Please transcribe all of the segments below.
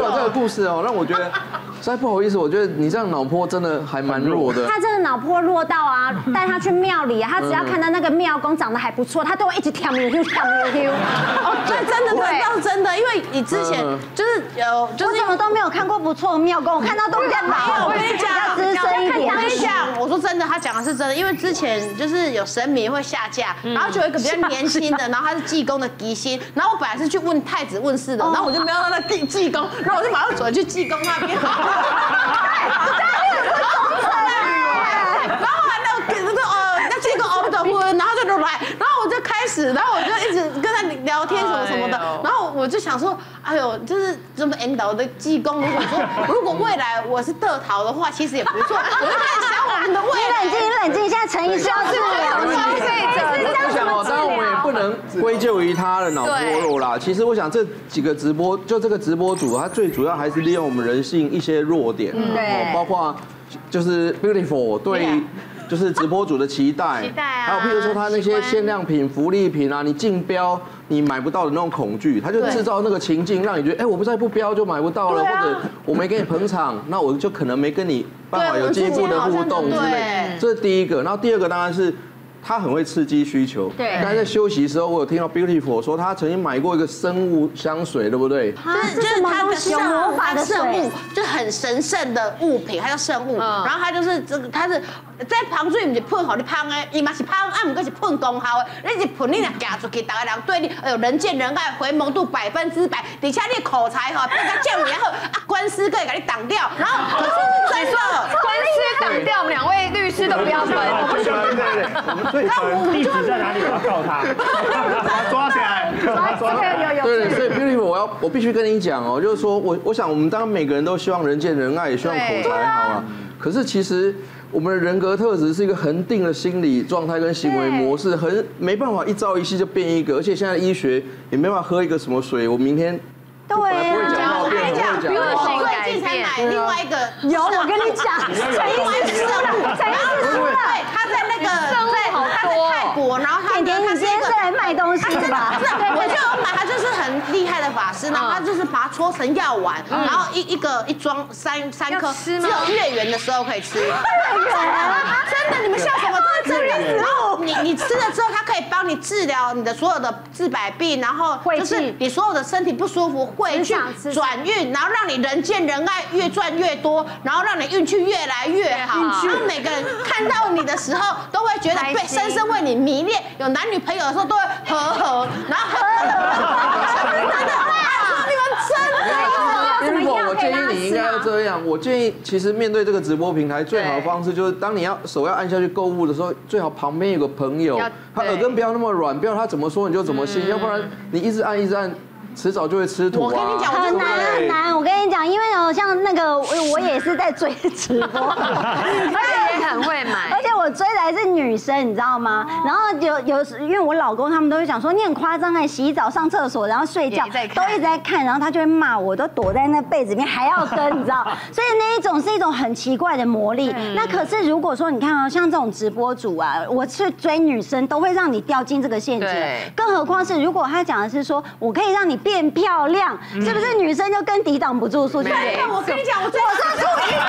这个故事哦，让我觉得实在不好意思，我觉得你这样脑波真的还蛮弱的。 他真的脑波弱到啊，带他去庙里，他只要看到那个庙公长得还不错，他都会一直跳溜溜跳溜溜。 哦，对，真的，这倒是真的，因为你之前就是我怎么都没有看过不错的庙公，我看到都比较老。 我跟你讲， 资深一点。 我跟你讲，我说真的，他讲的是真的，因为之前就是有神明会下嫁，然后就有一个比较年轻的，然后他是济公的吉星，然后我本来是去问太子问事的，然后我就没有让他济公，然后我就马上转去济公那边。然后后来那济公熬不得婚，然后就来，然后我就开始，然后我就一直跟他聊天什么的，然后我就想说，哎呦，就是这么引导的济公，如果未来我是得桃的话，其实也不错，我就开始想我们的未来。 你冷静，现在陈医师要治疗你。 我想哦，当然我们也不能归咎于他的脑波弱啦。其实我想这几个直播，就这个直播主，他最主要还是利用我们人性一些弱点， 对， 包括就是 beautiful 对。就是直播主的期待啊，还有譬如说他那些限量品、福利品啊，你竞标你买不到的那种恐惧，他就制造那个情境，让你觉得，哎，我不再不标就买不到了，或者我没给你捧场，那我就可能没跟你办法有进一步的互动之类。这是第一个，然后第二个当然是。他很会刺激需求。对。刚才在休息的时候，我有听到 Beautiful 说他曾经买过一个生物香水，对不对？ 就是他的魔法的圣物，就很神圣的物品，它叫圣物。然后它就是这个，它是在香水不是喷好你喷的，伊嘛是喷，啊，不过是喷功效的。你一喷你若夹出去，大家人对你，哎呦人见人爱，回眸度100%，而且你口才哈，变个降也好，啊官司可以给你挡掉。然后可是真的， 官司挡掉，我们2位律师都不要分。 对。地址在哪里？我要告他，抓起来，抓起来。 对，所以 Beautiful， 我必须跟你讲哦，就是说我想我们当然每个人都希望人见人爱，也希望口才好啊。可是其实我们的人格特质是一个恒定的心理状态跟行为模式，没办法一朝一夕就变一个，而且现在医学也没办法喝一个什么水，我明天。对啊， 我跟你讲，我最近才买另外一个， 有我跟你讲， 另外一个生物，对，他在那个他在泰国，然后他你今天是来卖东西的吧？ 我就有买，他就是很厉害的法师，然后他就是把它搓成药丸，然后一装3颗，只有月圆的时候可以吃。真的，你们笑什么？真的，然后你吃了之后，它可以帮你治疗你的所有的治百病，然后就是你所有的身体不舒服。会去转运，然后让你人见人爱，越赚越多，然后让你运气越来越好。然后每个人看到你的时候，都会觉得被深深为你迷恋。有男女朋友的时候都会和，然后真的，你们真的。 我建议你应该要这样。我建议，其实面对这个直播平台，最好的方式就是，当你手要按下去购物的时候，最好旁边有个朋友，他耳根不要那么软，不要他怎么说你就怎么信，要不然你一直按。迟早就会吃土啊！ 我跟你讲， 很难。我跟你讲，因为像那个我也是在追直播， 而且也很会买， 而且我追的还是女生，你知道吗？然后因为我老公他们都会讲说你很夸张，洗澡、上厕所，然后睡觉都一直在看，然后他就会骂我，都躲在那被子里面还要跟，你知道？所以那一种是一种很奇怪的魔力。那可是如果说你看像这种直播主啊，我去追女生都会让你掉进这个陷阱，更何况是如果他讲的是说我可以让你变漂亮，是不是女生就更抵挡不住数据？ 我跟你讲，我说素怡姐，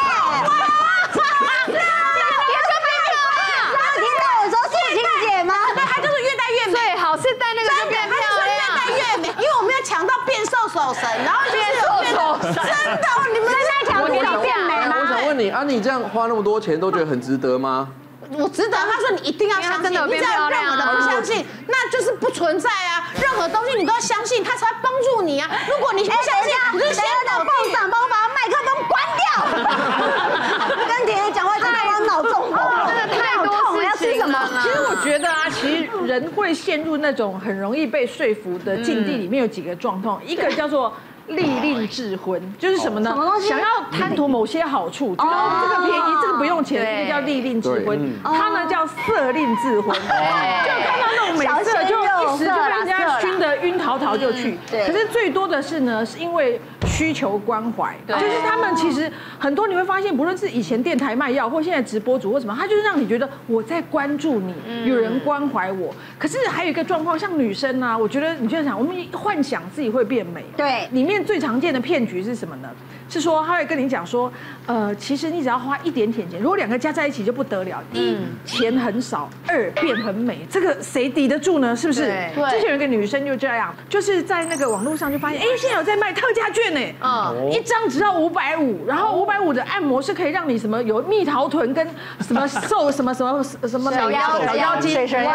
听到我说素怡姐吗？ 她就是越戴越美， 最好是戴那个就变漂亮， 越戴越美，因为我们要抢到变瘦手神，然后变瘦手神，真的，你们在抢变美吗？ 我想问你啊，你这样花那么多钱，都觉得很值得吗？ 我值得，他说你一定要相信，你只要任何的不相信，那就是不存在啊。任何东西你都要相信，他才会帮助你啊。如果你不相信，你就先到部长帮我把麦克风关掉。跟姐姐讲话真的我脑中风， 真的太多事情了。 其实我觉得啊，其实人会陷入那种很容易被说服的境地，里面有几个状况，一个叫做。利令智昏就是什么呢？想要贪图某些好处，觉得这个便宜，这个不用钱，这个叫利令智昏。它呢叫色令智昏，就看到那种美色就一时就被人家熏得晕陶陶就去。 对。 可是最多的是呢，是因为需求关怀，就是他们其实很多你会发现，不论是以前电台卖药，或现在直播主或什么，他就是让你觉得我在关注你，有人关怀我。可是还有一个状况，像女生啊，我觉得你就想，我们幻想自己会变美， 对， 里面最常见的骗局是什么呢？是说他会跟你讲说，其实你只要花一点点钱，如果2个加在一起就不得了。1钱很少，2变很美，这个谁抵得住呢？是不是？对。之前有一个女生就这样，就是在那个网络上就发现，哎，现在有在卖特价券呢，一张只要550，然后550的按摩是可以让你什么有蜜桃臀跟什么瘦什么小腰肌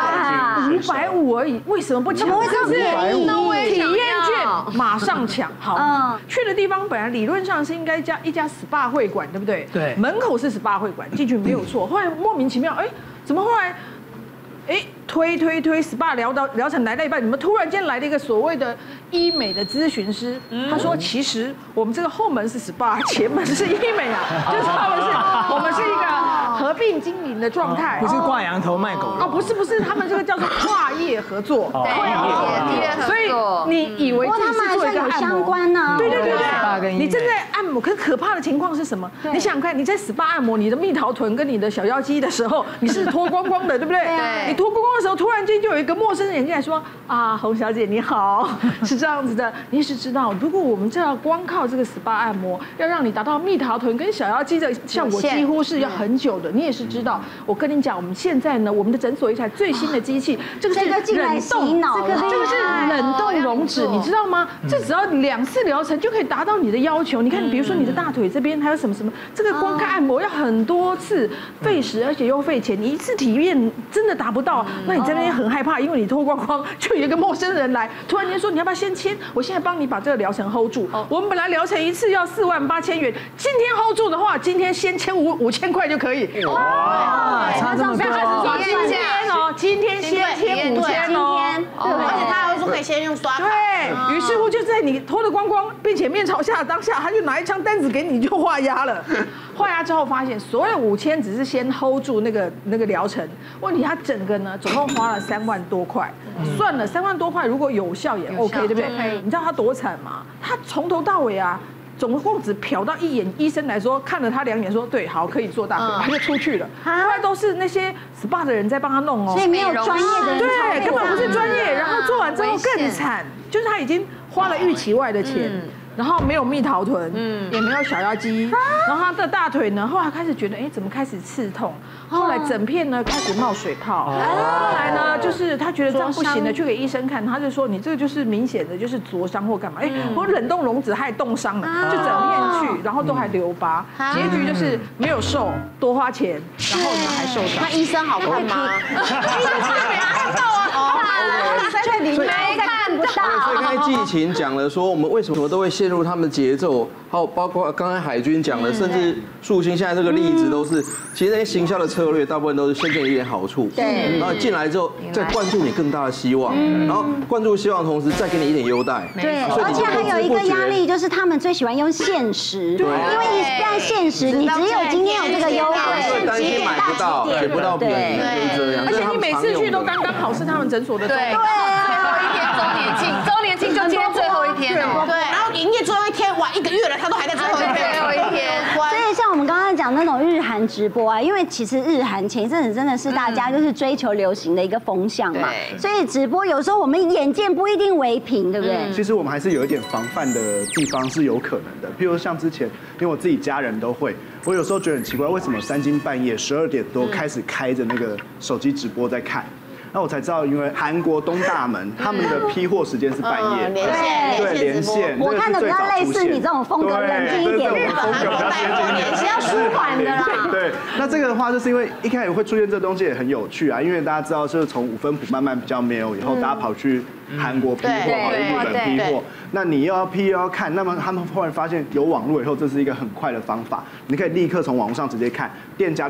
，550而已，为什么不抢？ 怎么会这么便宜？ 体验券马上抢，好，去的地方本来理论上是应该一家 SPA 会馆，对不对？ 对， 门口是 SPA 会馆，进去没有错。后来莫名其妙，哎，怎么后来，推 SPA 疗程来到一半，你们突然间来了一个所谓的医美的咨询师，他说其实我们这个后门是 SPA， 前门是医美啊，就是我们是一个合并经营的状态， 不是挂羊头卖狗肉不是，他们这个叫做跨业合作，所以你以为自己是做一个按摩， 相关呢？ 对，你正在按摩，可是可怕的情况是什么？你想想看，你在 SPA 按摩你的蜜桃臀跟你的小腰肌的时候，你是脱光光的，对不对？你脱光光的时候，突然间就有一个陌生人进来说啊，洪小姐你好，是这样子的，你也是知道，如果我们这要光靠这个 SPA 按摩，要让你达到蜜桃臀跟小腰肌的效果，几乎是要很久的。你也是知道，我跟你讲，我们现在呢，我们的诊所一台最新的机器，这个是冷冻，这个是冷冻溶脂，你知道吗？这只要2次疗程就可以达到你的要求。你看，比如说你的大腿这边还有什么，这个光看按摩要很多次，费时而且又费钱，你一次体验真的达不到，那你在那边很害怕，因为你脱光光，就有一个陌生人来，突然间说你要不要先签？我现在帮你把这个疗程 hold 住。我们本来疗程一次要48000元，今天 hold 住的话，今天先签5000块就可以。 哇，差这么多！ 今天先签5000哦， 而且他还会说可以先用刷卡。 对于是乎，就在你脱得光光，并且面朝下的当下，他就拿一张单子给你，就画押了。画押之后发现，所有5000只是先 hold 住那个疗程，问题他整个呢总共花了3万多块。算了，3万多块如果有效也 OK， 对不对？你知道他多惨吗？他从头到尾啊，总共只瞟到1眼，医生来说看了他2眼，说对，好，可以做大腿，他就出去了。后来都是那些 SPA 的人在帮他弄哦， 所以没有专业的人， 对，根本不是专业。然后做完之后更惨，就是他已经花了预期外的钱。然后没有蜜桃臀，也没有小腰肌，然后他的大腿呢，后来开始觉得，怎么开始刺痛？后来整片呢开始冒水泡，后来呢就是他觉得这样不行了，去给医生看，他就说你这个就是明显的就是灼伤或干嘛，我冷冻溶脂还冻伤了，就整片去，然后都还留疤，结局就是没有瘦，多花钱，然后呢还受伤。 那医生好看吗？ 医生没看到啊，在里面看不到。 所以刚才季晴讲了说，我们为什么都会陷入他们的节奏，还有包括刚才海军讲的，甚至树星现在这个例子都是，其实那些行销的策略大部分都是先给你一点好处， 对， 然后进来之后再灌注你更大的希望，然后灌注希望的同时再给你一点优待， 对，而且还有一个压力就是他们最喜欢用限时，因为你在限时，你只有今天有这个优惠， 担心买不到，买不到便宜，就是这样。 而且你每次去都刚刚好是他们诊所的， 对，最后一天周年庆就今天最后一天哦， 对，然后营业最后一天，哇，1个月了，他都还在最后一天。 所以像我们刚刚讲那种日韩直播啊，因为其实日韩前一阵子真的是大家就是追求流行的一个风向嘛，所以直播有时候我们眼见不一定为凭，对不对？ 其实我们还是有一点防范的地方是有可能的，譬如像之前，因为我自己家人都会，我有时候觉得很奇怪，为什么3更半夜12点多开始开着那个手机直播在看？那我才知道，因为韩国东大门他们的批货时间是半夜，对，连线。 我看的比较类似你这种风格，冷静一点的。 风格比较接近， 要舒缓的啦。 对，那这个的话，就是因为一开始会出现这东西也很有趣啊，因为大家知道，就是从5分埔慢慢比较没有以后，大家跑去韩国批货，跑去日本批货。那你又要批又要看，那么他们忽然发现有网络以后，这是一个很快的方法，你可以立刻从网络上直接看，店家都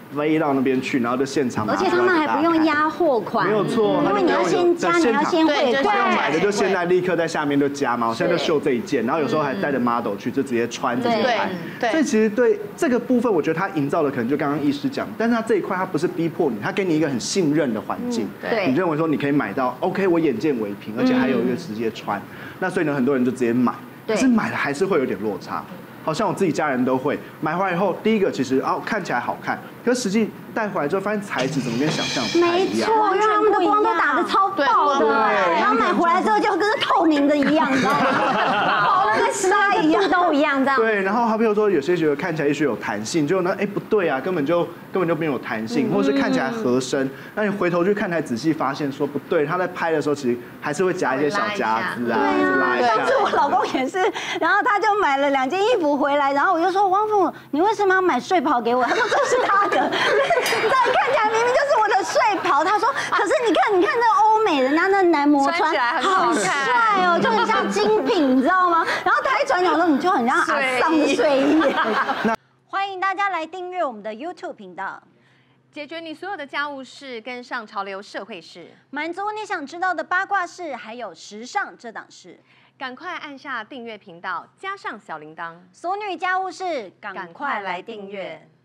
飞到那边去，然后就现场拿而出来给大家看。 且他们还不用压货款， 没有错， 因为你要先加，你要先汇要款。 买的就现在立刻在下面就加嘛，我现在就秀这一件，然后有时候还带着 model 去，就直接穿直接拍。 对， 所以其实对这个部分，我觉得他营造的可能就刚刚医师讲，但是他这一块他不是逼迫你，他给你一个很信任的环境， 对， 你认为说你可以买到 OK， 我眼见为凭，而且还有一个直接穿，那所以呢，很多人就直接买，可是买了还是会有点落差。好像我自己家人都会买回来以后，第一个其实看起来好看，可是实际带回来之后发现材质怎么跟想象不太一样。 没错，因为他们的光都打得超爆的，然后买回来之后就跟透明的一样，你知道吗？薄的跟沙一样，都一样这样。 对，然后好比如说有些觉得看起来也许有弹性，就呢不对啊，根本就没有弹性，或是看起来合身，那你回头去看才仔细发现说不对，他在拍的时候其实还是会夹一些小夹子啊，拉一下。 上次我老公也是，然后他就买了2件衣服回来，然后我就说汪父母，你为什么要买睡袍给我？他说这是他的，这看起来明明就是我的睡袍。他说，可是你看那欧美人家那男模穿好帅哦，就很像精品，你知道吗？然后他一转角说，你就很像阿桑的睡衣。欢迎大家来订阅我们的 YouTube 频道， 解决你所有的家务事，跟上潮流社会事， 满足你想知道的八卦事，还有时尚这档事。 赶快按下订阅频道，加上小铃铛， 俗女家务事，赶快来订阅。